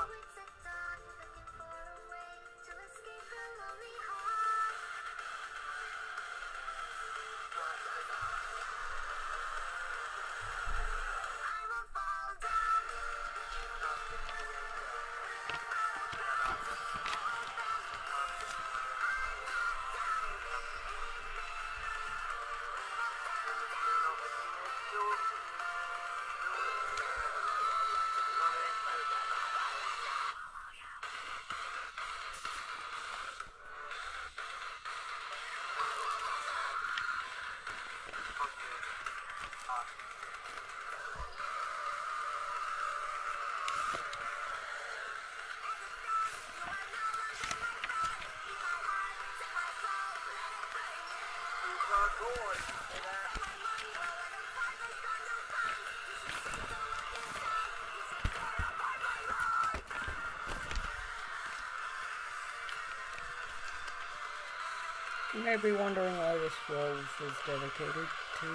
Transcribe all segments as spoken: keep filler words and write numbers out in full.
You may be wondering why this rose is dedicated to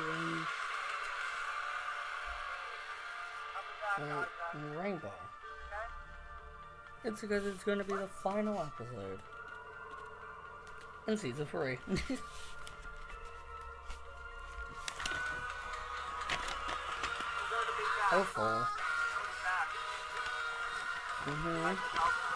um, uh, Rainbow. It's because it's going to be the final episode in season three. Hopeful. Mm-hmm.